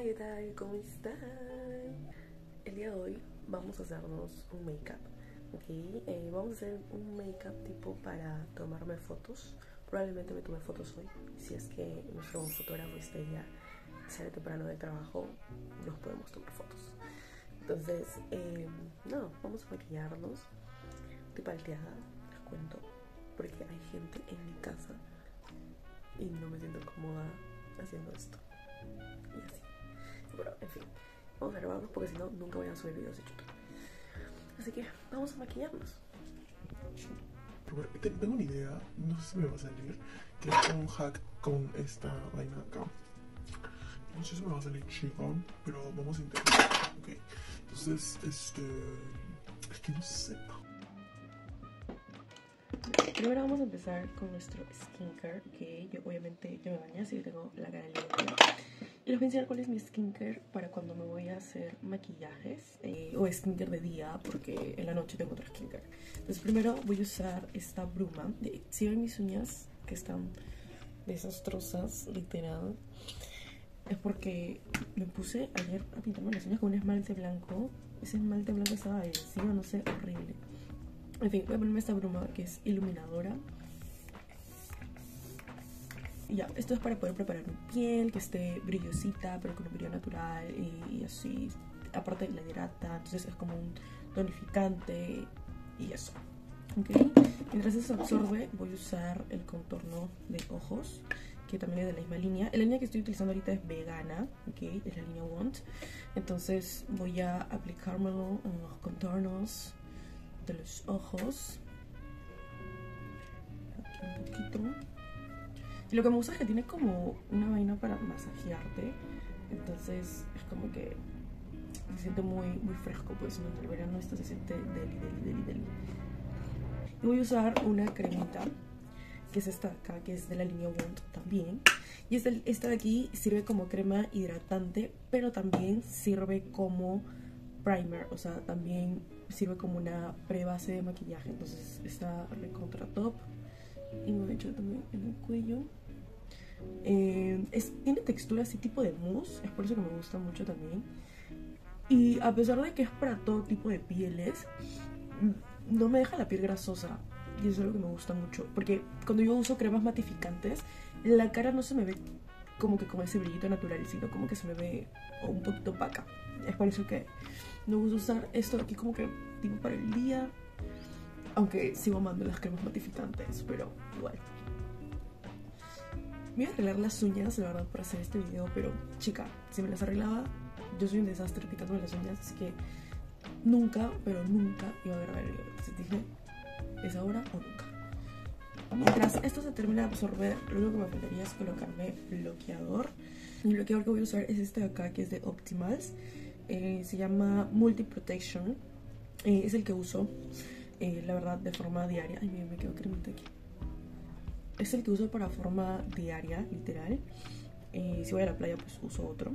¿Qué tal? ¿Cómo están? El día de hoy vamos a hacernos un make-up, ¿ok? Vamos a hacer un make-up tipo para tomarme fotos. Probablemente me tome fotos hoy. Si es que nuestro fotógrafo esté ya, sale temprano del trabajo, nos podemos tomar fotos. Entonces, no, vamos a maquillarnos. Estoy palteada, les cuento, porque hay gente en mi casa y no me siento cómoda haciendo esto. Y así. Bueno, en fin, vamos a grabarnos porque si no, nunca voy a subir videos de YouTube. Así que vamos a maquillarnos. Tengo una idea, no sé si me va a salir, que es un hack con esta vaina de acá. No sé si me va a salir chico, pero vamos a intentar, ok. Entonces, es que no sé. Primero vamos a empezar con nuestro skincare, que yo obviamente yo me baño, así que tengo la cara limpia. Y les voy a enseñar cuál es mi skincare para cuando me voy a hacer maquillajes o skincare de día, porque en la noche tengo otro skincare. Entonces primero voy a usar esta bruma. Si ven mis uñas que están desastrosas, literal, es porque me puse ayer a pintarme las uñas con un esmalte blanco. Ese esmalte blanco estaba adhesivo, no sé, horrible. En fin, voy a ponerme esta bruma que es iluminadora. Y ya, esto es para poder preparar mi piel, que esté brillosita, pero con un brillo natural y así. Aparte la hidrata, entonces es como un tonificante y eso. ¿Ok? Mientras eso se absorbe, voy a usar el contorno de ojos, que también es de la misma línea. La línea que estoy utilizando ahorita es vegana, ¿ok? Es la línea Want. Entonces voy a aplicármelo en los contornos de los ojos. Aquí un poquito. Y lo que me gusta es que tiene como una vaina para masajearte. Entonces es como que se siente muy fresco, pues en el verano esto se siente deli. Y voy a usar una cremita, que es esta de acá, que es de la línea Want también. Y esta de aquí sirve como crema hidratante, pero también sirve como primer, o sea, también sirve como una prebase de maquillaje. Entonces está recontra top. Y me voy a echar también en el cuello. Tiene textura así tipo de mousse, es por eso que me gusta mucho también. Y a pesar de que es para todo tipo de pieles, no me deja la piel grasosa. Y eso es lo que me gusta mucho, porque cuando yo uso cremas matificantes, la cara no se me ve como que con ese brillito natural, sino como que se me ve un poquito opaca. Es por eso que no gusta usar esto aquí como que tipo para el día, aunque sigo amando las cremas matificantes, pero igual. Me iba a arreglar las uñas, la verdad, para hacer este video, pero chica, si me las arreglaba, yo soy un desastre picándome las uñas, así que nunca, pero nunca iba a grabar el video. Entonces dije, ¿es ahora o nunca? Mientras esto se termina de absorber, lo único que me faltaría es colocarme bloqueador. El bloqueador que voy a usar es este de acá, que es de Optimals. Se llama Multi Protection. Es el que uso, la verdad, de forma diaria. Ay, mira, me quedó cremita aquí. Es el que uso para forma diaria, literal. Si voy a la playa, pues uso otro.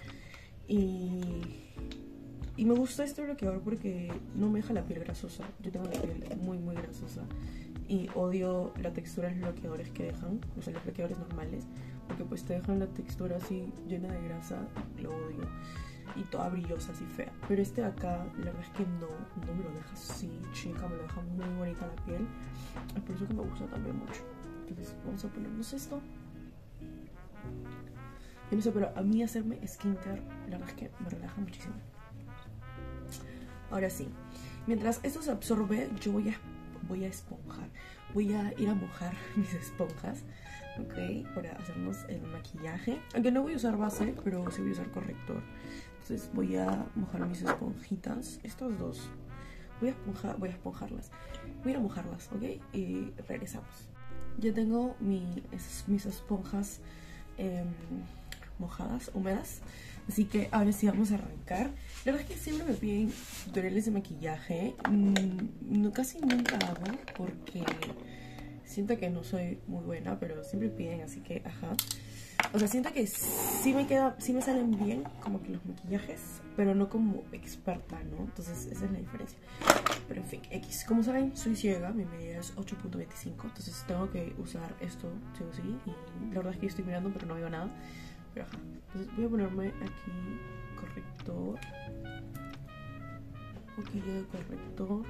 Y me gusta este bloqueador porque no me deja la piel grasosa. Yo tengo la piel muy grasosa y odio la textura de los bloqueadores que dejan, o sea, los bloqueadores normales, porque pues te dejan la textura así llena de grasa, lo odio, y toda brillosa, así fea. Pero este de acá, la verdad es que no me lo deja así, chica, me lo deja muy bonita la piel. Es por eso que me gusta también mucho. Entonces vamos a ponernos esto. Yo no sé, pero a mí hacerme skincare, la verdad es que me relaja muchísimo. Ahora sí, mientras esto se absorbe, yo voy a esponjar. Voy a ir a mojar mis esponjas, ¿ok? Para hacernos el maquillaje. Aunque no voy a usar base, pero sí voy a usar corrector. Entonces voy a mojar mis esponjitas. Estas dos. Voy a esponjarlas. Voy a ir a mojarlas, ¿ok? Y regresamos. Ya tengo mis esponjas mojadas, húmedas. Así que ahora sí vamos a arrancar. La verdad es que siempre me piden tutoriales de maquillaje. Casi nunca hago porque siento que no soy muy buena, pero siempre piden, así que ajá. O sea, siento que sí me salen bien como que los maquillajes, pero no como experta, ¿no? Entonces esa es la diferencia. Pero en fin, X. Como saben, soy ciega, mi medida es 8.25, entonces tengo que usar esto sí o sí. Y la verdad es que yo estoy mirando, pero no veo nada. pero ajá. Entonces voy a ponerme aquí corrector. Un poquillo de corrector.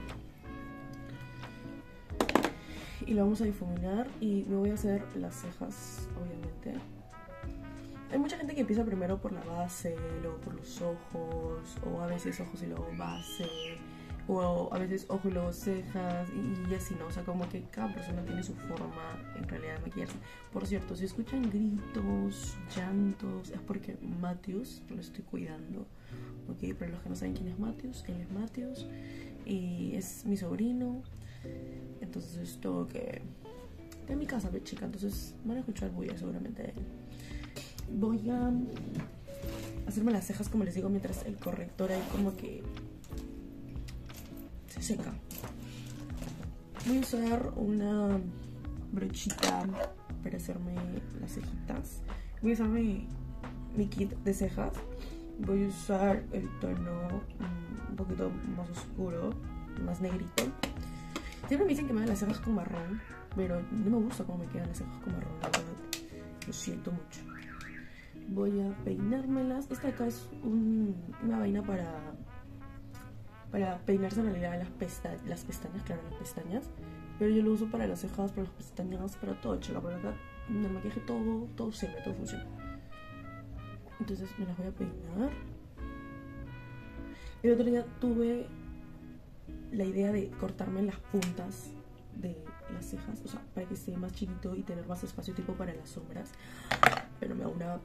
Y lo vamos a difuminar y me voy a hacer las cejas, obviamente. Hay mucha gente que empieza primero por la base, luego por los ojos, o a veces ojos y luego base, o a veces ojos y luego cejas, y así, ¿no? O sea, como que cada persona tiene su forma en realidad de maquillarse. Por cierto, si escuchan gritos, llantos, es porque Matthews lo estoy cuidando, ¿ok? Para los que no saben quién es Matthews, él es Matthews y es mi sobrino. Entonces tengo que... Está en mi casa, chica, entonces van a escuchar bulla seguramente de él. Voy a hacerme las cejas, como les digo, mientras el corrector ahí como que se seca. Voy a usar una brochita para hacerme las cejitas. Voy a usar mi kit de cejas. Voy a usar el tono un poquito más oscuro, más negrito. Siempre me dicen que me hagan las cejas con marrón, pero no me gusta cómo me quedan las cejas con marrón, la verdad. Lo siento mucho. Voy a peinármelas. Esta acá es una vaina para peinarse en realidad las pestañas, claro, las pestañas. Pero yo lo uso para las cejas, para las pestañas, para todo, chica. Por acá, en el maquillaje todo sirve, todo funciona. Entonces me las voy a peinar. El otro día tuve la idea de cortarme las puntas de las cejas, o sea, para que esté más chiquito y tener más espacio tipo para las sombras. Pero me da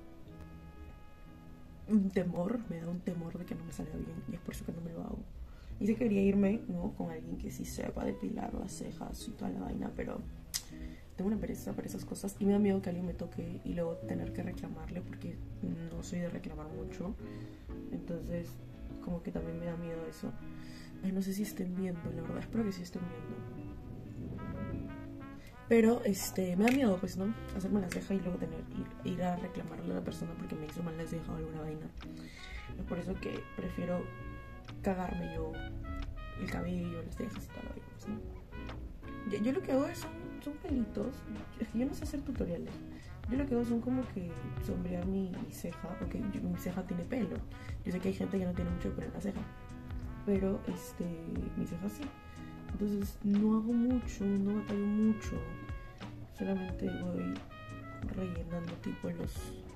un temor de que no me salga bien, y es por eso que no me lo hago. Y sí quería irme, ¿no?, con alguien que sí sepa depilar las cejas y toda la vaina, pero tengo una pereza para esas cosas y me da miedo que alguien me toque y luego tener que reclamarle, porque no soy de reclamar mucho. Entonces como que también me da miedo eso. Ay, no sé si estén viendo, la verdad, espero que sí estén viendo. Pero me da miedo, pues, ¿no?, hacerme la ceja y luego ir a reclamarle a la persona porque me hizo mal la ceja o alguna vaina. Es por eso que prefiero cagarme yo el cabello, las cejas y todo eso, ¿no? Yo lo que hago son pelitos. Es que yo no sé hacer tutoriales. Yo lo que hago son como que sombrear mi ceja, porque mi ceja tiene pelo. Yo sé que hay gente que no tiene mucho pelo en la ceja, pero mi ceja sí. Entonces no hago mucho, no batallo mucho. Solamente voy rellenando tipo los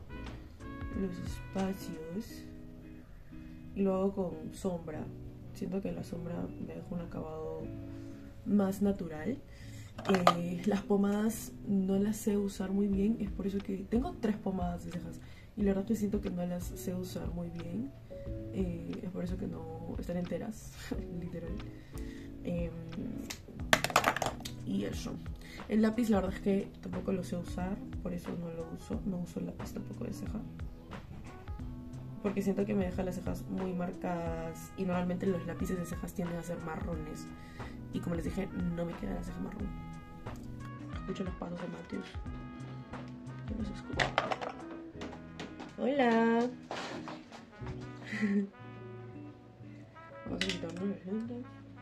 espacios. Y lo hago con sombra. Siento que la sombra me deja un acabado más natural. Las pomadas no las sé usar muy bien. Es por eso que tengo 3 pomadas de cejas y la verdad que siento que no las sé usar muy bien. Es por eso que no están enteras. Literal. Y eso. El lápiz la verdad es que tampoco lo sé usar, por eso no lo uso. No uso el lápiz tampoco de ceja, porque siento que me deja las cejas muy marcadas y normalmente los lápices de cejas tienden a ser marrones. Y como les dije, no me queda la ceja marrón. Escucho los pasos de Matthews. Yo los escucho. ¡Hola! Vamos a quitarnos los lentes.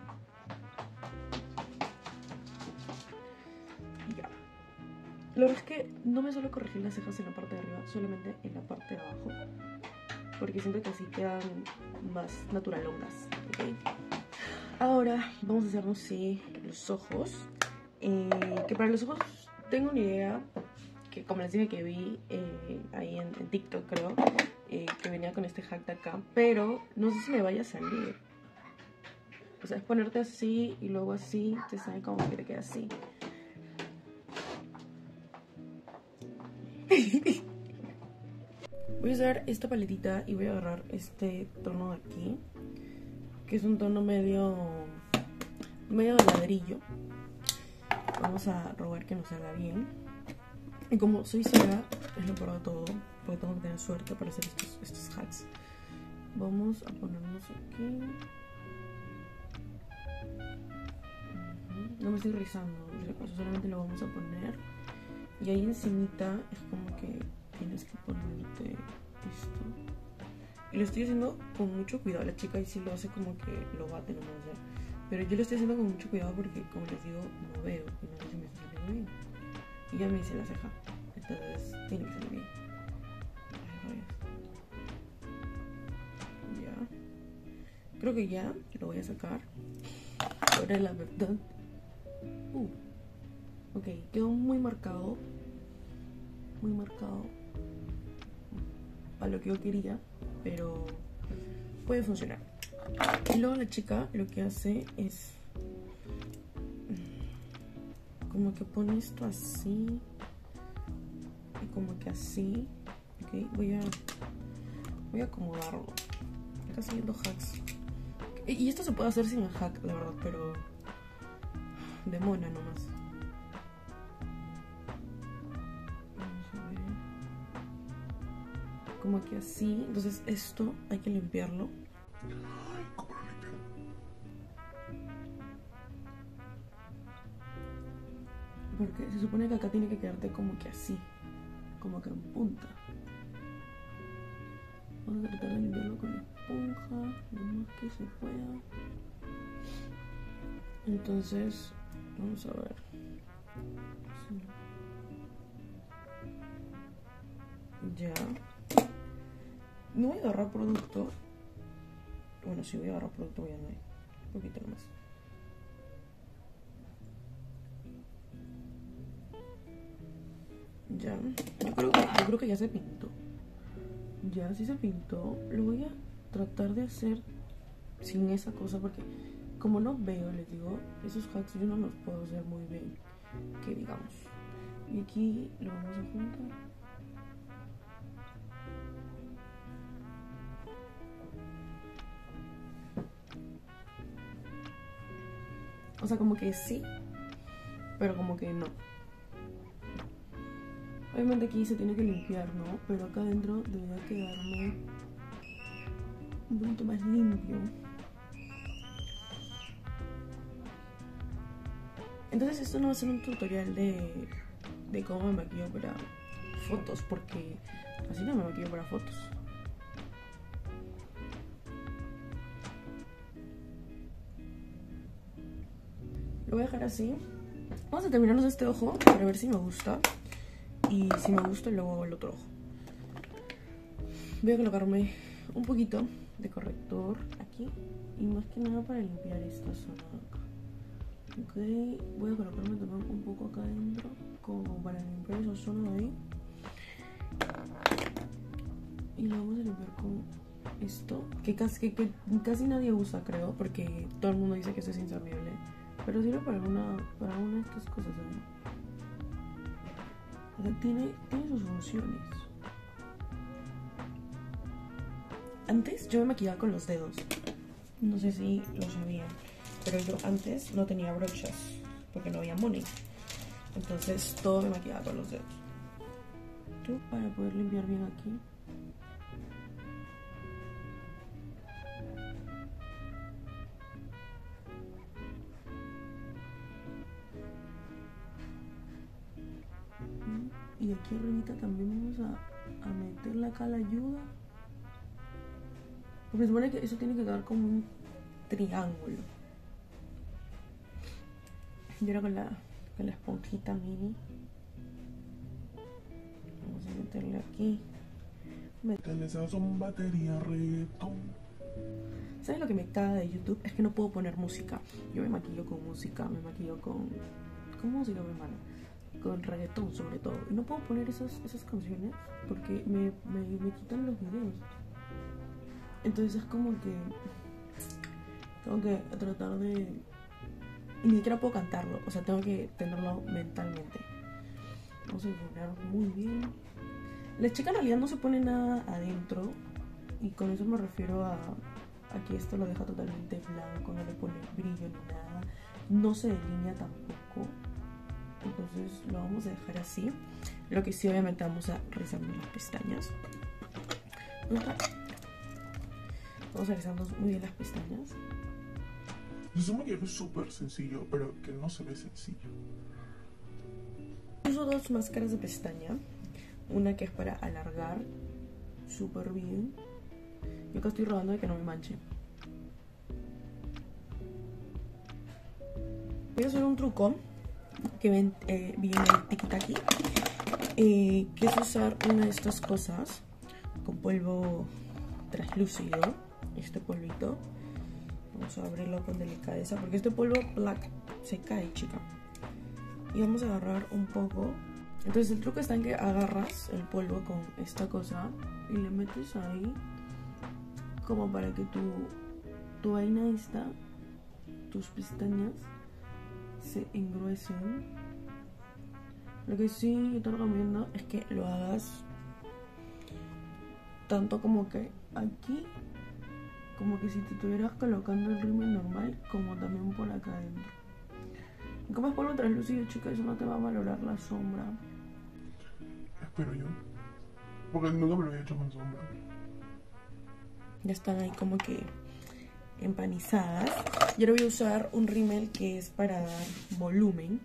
Y ya. La verdad es que no me suelo corregir las cejas en la parte de arriba, solamente en la parte de abajo, porque siento que así quedan más naturalongas, ¿ok? Ahora vamos a hacernos, sí, los ojos. Que para los ojos tengo una idea, que como les dije que vi ahí en TikTok, creo, que venía con este hack de acá, pero no sé si me vaya a salir. O sea, es ponerte así y luego así, te sale como que te queda así. Voy a usar esta paletita y voy a agarrar este tono de aquí, que es un tono medio de ladrillo. Vamos a rogar que nos salga bien. Y como soy ciega, es lo peor de todo, porque tengo que tener suerte para hacer estos hacks. Vamos a ponernos aquí. No me estoy rizando, solamente lo vamos a poner. Y ahí encimita es como que tienes que ponerte esto. Y lo estoy haciendo con mucho cuidado. La chica ahí sí lo hace como que lo bate nomás ya. Pero yo lo estoy haciendo con mucho cuidado porque, como les digo, no veo y no sé si me está saliendo bien. Y ya me hice la ceja, entonces tiene que salir bien. creo que ya lo voy a sacar. Ahora la verdad. Ok, quedó muy marcado. Muy marcado. A lo que yo quería. Pero puede funcionar. Y luego la chica lo que hace es como que pone esto así y como que así. Ok, voy a acomodarlo. Está haciendo hacks. Y esto se puede hacer sin el hack, la verdad, pero de mona nomás. Vamos a ver. Como que así. Entonces esto hay que limpiarlo. Ay, ¿cómo lo limpio? Porque se supone que acá tiene que quedarte como que así. Como que en punta. Vamos a tratar de limpiarlo con esponja, lo más que se pueda. Entonces, vamos a ver. Sí. Ya. No voy a agarrar producto. Bueno, si voy a agarrar producto, voy a añadir un poquito más. Ya. Yo creo que ya se pintó. Ya, sí se pintó. Lo voy a tratar de hacer sin esa cosa porque como no veo, les digo, esos hacks yo no los puedo hacer muy bien, que digamos. Y aquí lo vamos a juntar. O sea, como que sí, pero como que no. Obviamente aquí se tiene que limpiar, ¿no? Pero acá adentro debería quedarme un poquito más limpio. Entonces esto no va a ser un tutorial de cómo me maquillo para fotos, porque así no me maquillo para fotos. Lo voy a dejar así. Vamos a terminarnos este ojo para ver si me gusta. Y si me gusta, luego hago el otro ojo. Voy a colocarme un poquito de corrector aquí. Y más que nada para limpiar esta zona de acá. Ok, voy a colocarme también un poco acá adentro, como para limpiar esa zona de ahí. Y lo vamos a limpiar con esto, que casi nadie usa, creo, porque todo el mundo dice que esto es inservible. Pero sirve para una de estas cosas, ¿sabes? O sea, tiene sus funciones. Antes yo me maquillaba con los dedos. No sé si lo sabían, pero yo antes no tenía brochas porque no había money. Entonces todo me maquillaba con los dedos. Esto para poder limpiar bien aquí. Y aquí arribita también vamos a meterle acá la ayuda. Porque se supone que eso tiene que quedar como un triángulo. Y ahora con la esponjita mini vamos a meterle aquí. Esas son batería reggaetón. ¿Sabes lo que me caga de YouTube? Es que no puedo poner música. Yo me maquillo con música, me maquillo con música, mi hermana. Con reggaetón sobre todo. Y no puedo poner esas canciones porque me quitan los videos. Entonces es como que tengo que tratar de... Y ni siquiera puedo cantarlo. O sea, tengo que tenerlo mentalmente. Vamos a poner muy bien. La chica en realidad no se pone nada adentro. Y con eso me refiero a que esto lo deja totalmente blanco. No le pone brillo ni nada. No se delinea tampoco. Entonces lo vamos a dejar así. Lo que sí, obviamente vamos a rizarnos las pestañas. Vamos a rizarnos muy bien las pestañas. Es un maquillaje súper sencillo, pero que no se ve sencillo. Uso dos máscaras de pestaña. Una que es para alargar súper bien. Yo acá estoy robando de que no me manche. Voy a hacer un truco que ven bien el tiki-taki, que es usar una de estas cosas con polvo translúcido, este polvito, Vamos a abrirlo con delicadeza porque este polvo black se cae, chica. Y vamos a agarrar un poco. Entonces el truco está en que agarras el polvo con esta cosa y le metes ahí como para que tu vaina esta, tus pestañas se engruesen. Lo que sí yo te recomiendo es que lo hagas tanto como que aquí, como que si te estuvieras colocando el rímel normal, como también por acá adentro. Y como es polvo translúcido, chica, eso no te va a valorar la sombra. Espero yo. Porque nunca me lo había hecho con sombra. Ya están ahí como que empanizadas. Y ahora voy a usar un rímel que es para dar volumen.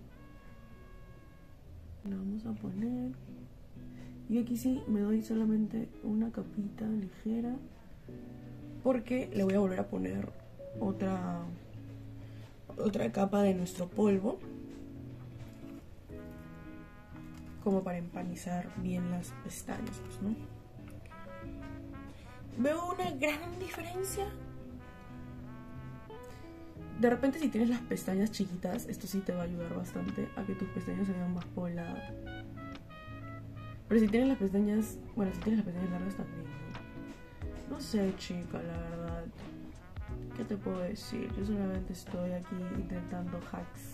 Lo vamos a poner. Y aquí sí me doy solamente una capita ligera. Porque le voy a volver a poner otra capa de nuestro polvo. Como para empanizar bien las pestañas, pues, ¿no? Veo una gran diferencia. De repente si tienes las pestañas chiquitas, esto sí te va a ayudar bastante a que tus pestañas se vean más pobladas. Pero si tienes las pestañas, bueno, si tienes las pestañas largas también, ¿no? No sé, chica, la verdad. ¿Qué te puedo decir? Yo solamente estoy aquí intentando hacks.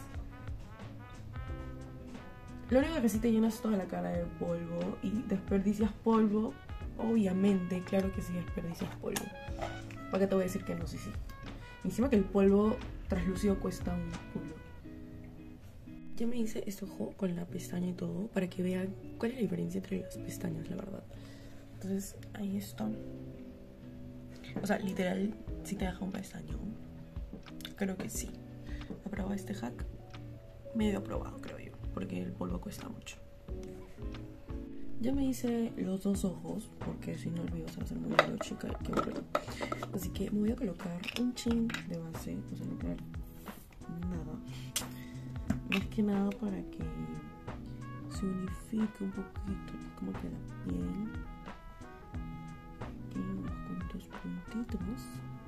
Lo único que sí te llenas toda la cara de polvo y desperdicias polvo. Obviamente, claro que sí desperdicias polvo. ¿Para qué te voy a decir que no? Sí, sí. Encima que el polvo translúcido cuesta un culo. Ya me hice este ojo con la pestaña y todo para que vean cuál es la diferencia entre las pestañas, la verdad. Entonces, ahí está. O sea, literal, si te deja un pestañón. Creo que sí. ¿Aprobado este hack? Medio aprobado, creo yo, porque el polvo cuesta mucho. Ya me hice los dos ojos, porque si no el video se va a hacer muy largo, chica, qué bueno. Así que me voy a colocar un chin de base, o sea, no crear nada. Más que nada para que se unifique un poquito, como que la piel. Aquí unos cuantos puntitos.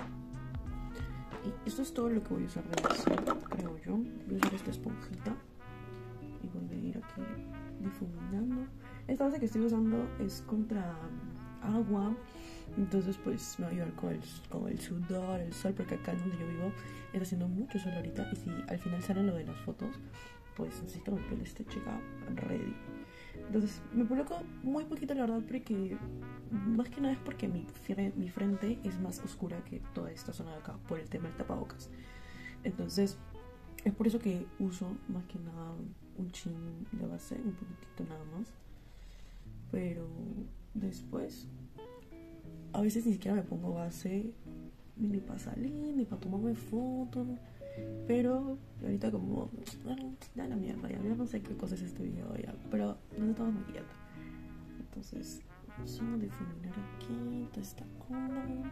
Y esto es todo lo que voy a usar de base, creo yo. Voy a usar esta esponjita y voy a ir aquí difuminando. Esta base que estoy usando es contra agua, entonces pues me va a ayudar con el sudor, el sol, porque acá donde yo vivo está haciendo mucho sol ahorita y si al final salen lo de las fotos, pues necesito mi piel esté chica ready. Entonces me coloco muy poquito, la verdad, porque más que nada es porque mi frente es más oscura que toda esta zona de acá por el tema del tapabocas. Entonces es por eso que uso más que nada un chin de base, un poquitito nada más. Pero después a veces ni siquiera me pongo base ni para salir, ni para tomarme fotos. Pero ahorita como ya la mierda, ya no sé qué cosas es este video ya, pero no estaba maquillando. Entonces vamos a difuminar aquí toda esta onda.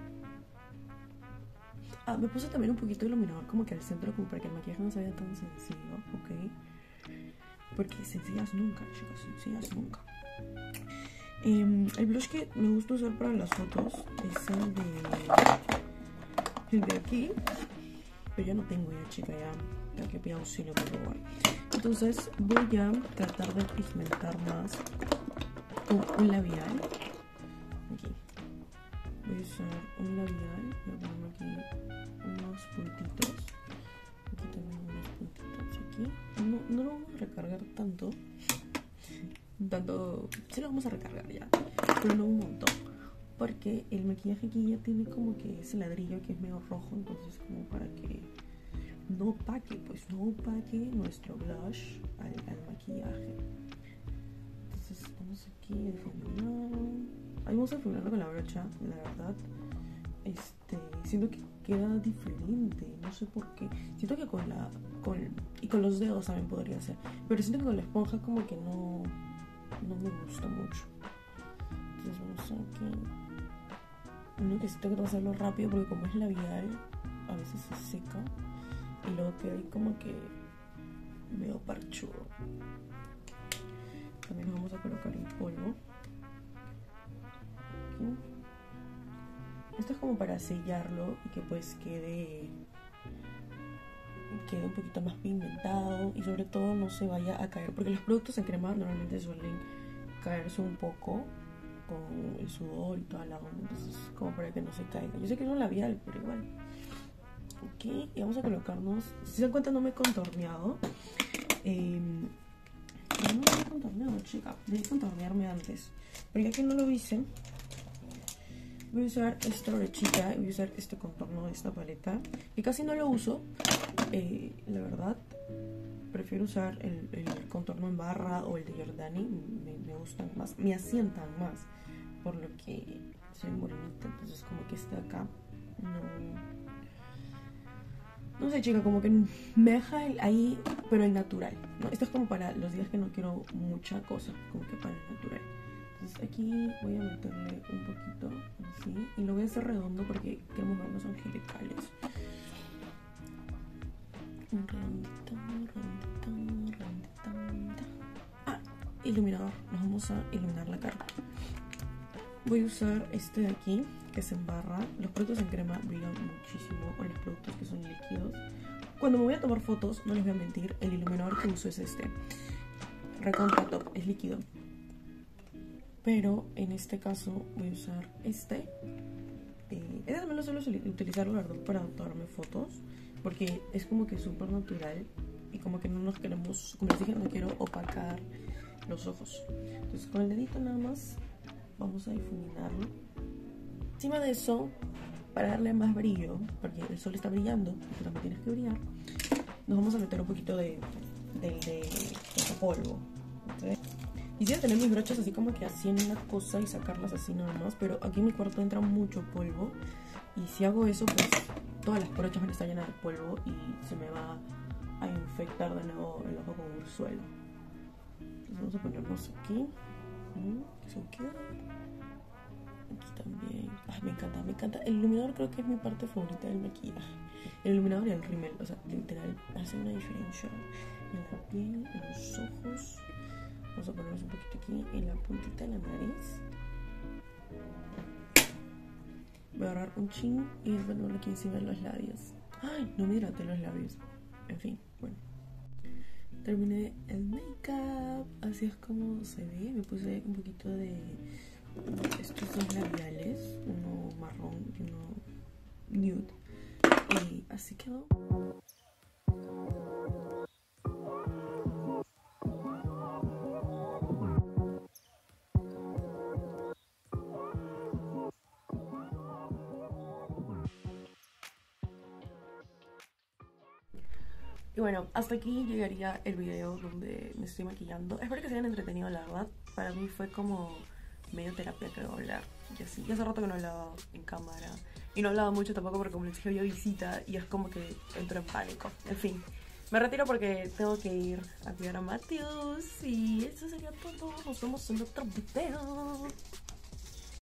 Ah, me puse también un poquito de iluminador como que al centro, como para que el maquillaje no se vea tan sencillo, ¿ok? Porque sencillas nunca, chicos, sencillas nunca. El blush que me gusta usar para las fotos es el de aquí. Pero yo no tengo ya, chica, ya que pido auxilio por robar. Entonces voy a tratar de pigmentar más con un labial. Aquí. Voy a usar un labial. Voy a poner aquí unos puntitos. Aquí también unos puntitos. Aquí. No lo vamos a recargar tanto. Sí lo vamos a recargar ya, pero no un montón. Porque el maquillaje aquí ya tiene como que ese ladrillo que es medio rojo, entonces como para que no opaque, pues no opaque nuestro blush al maquillaje. Entonces vamos aquí a difuminar. Ahí vamos a difuminarlo con la brocha, la verdad. Siento que queda diferente, no sé por qué. Siento que y con los dedos también podría ser, pero siento que con la esponja como que no me gusta mucho. Entonces vamos aquí. Uno que sí tengo que hacerlo rápido porque como es labial, a veces se seca y luego queda ahí como que medio parchudo. También nos vamos a colocar el polvo aquí. Esto es como para sellarlo y que pues quede un poquito más pigmentado y sobre todo no se vaya a caer, porque los productos en crema normalmente suelen caerse un poco con el sudor y toda la onda, entonces como para que no se caiga. Yo sé que es un labial, pero igual. Ok, y vamos a colocarnos, si se dan cuenta no me he contorneado. No me he contorneado, chica, debí contornearme antes, pero ya que no lo hice, voy a usar esta brochita y voy a usar este contorno de esta paleta, que casi no lo uso. La verdad, prefiero usar el contorno en barra o el de Giordani, me gustan más, me asientan más, por lo que soy morenita, entonces como que este de acá no sé, chica, como que me deja ahí, pero en natural, ¿no? Esto es como para los días que no quiero mucha cosa, como que para el natural. Entonces aquí voy a meterle un poquito así y lo voy a hacer redondo porque queremos ver los angelicales. Redondito, redondito, redondito. Ah, iluminador. Nos vamos a iluminar la cara. Voy a usar este de aquí, que se embarra. Los productos en crema brillan muchísimo con los productos que son líquidos. Cuando me voy a tomar fotos, no les voy a mentir, el iluminador que uso es este. Recontra top, es líquido. Pero en este caso voy a usar este. Este también lo suelo utilizar, la verdad, para tomarme fotos, porque es como que súper natural y como que no nos queremos, como les dije, no quiero opacar los ojos. Entonces con el dedito nada más vamos a difuminarlo. Encima de eso, para darle más brillo, porque el sol está brillando y tú también tienes que brillar, nos vamos a meter un poquito de polvo. ¿Okay? Quisiera tener mis brochas así como que así en una cosa y sacarlas así nada más, pero aquí en mi cuarto entra mucho polvo y si hago eso pues todas las brochas van a estar llenas de polvo y se me va a infectar de nuevo el ojo con un suelo. Entonces vamos a ponernos aquí, que se quede. Aquí también. Ay, me encanta. El iluminador creo que es mi parte favorita del maquillaje. El iluminador y el rímel, o sea, literal, hace una diferencia en la piel, en los ojos. Vamos a ponernos un poquito aquí en la puntita de la nariz. Voy a agarrar un chin y ponerlo aquí encima de los labios. Ay, no me hidraté los labios. En fin, bueno. Terminé el make-up. Así es como se ve. Me puse un poquito de estos dos labiales, uno marrón y uno nude, y así quedó. Y bueno, hasta aquí llegaría el video donde me estoy maquillando. Espero que se hayan entretenido, la verdad. Para mí fue como medio terapia, creo, hablar. Y así. Y hace rato que no hablaba en cámara. Y no hablaba mucho tampoco porque, como les dije, había visita. Y es como que entro en pánico. En fin, me retiro porque tengo que ir a cuidar a Mateus. Y eso sería todo. Nos vemos en otro video.